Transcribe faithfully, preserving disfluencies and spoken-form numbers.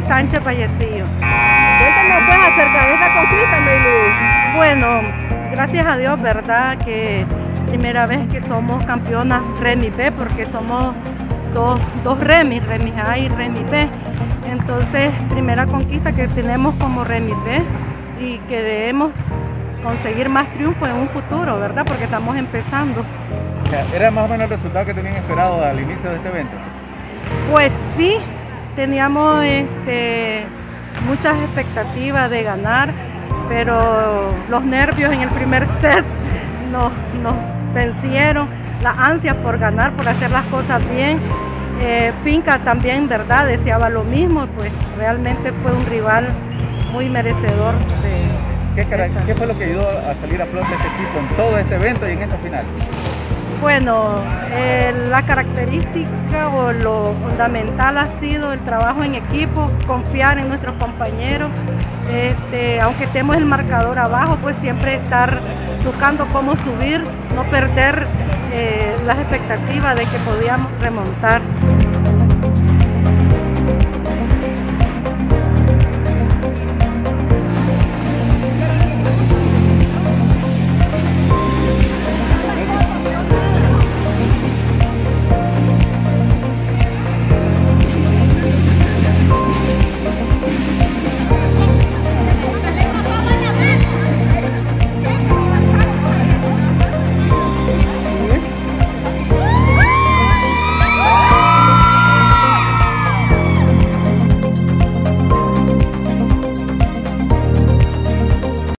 Sánchez Vallecillo. Cuéntanos pues acerca de esta conquista, Maylin. Bueno, gracias a Dios, verdad que primera vez que somos campeonas Remis B, porque somos dos, dos Remis, Remis A y Remis B. Entonces, primera conquista que tenemos como Remis B y que debemos conseguir más triunfos en un futuro, ¿verdad? Porque estamos empezando. ¿Era más o menos el resultado que tenían esperado al inicio de este evento? Pues sí, teníamos este, muchas expectativas de ganar, pero los nervios en el primer set nos, nos vencieron, las ansias por ganar, por hacer las cosas bien. Eh, Finca también, ¿verdad?, deseaba lo mismo, pues realmente fue un rival muy merecedor de... ¿Qué, ¿Qué fue lo que ayudó a salir a flote este equipo en todo este evento y en esta final? Bueno, eh, la característica o lo fundamental ha sido el trabajo en equipo, confiar en nuestros compañeros, este, aunque estemos el marcador abajo, pues siempre estar buscando cómo subir, no perder eh, las expectativas de que podíamos remontar.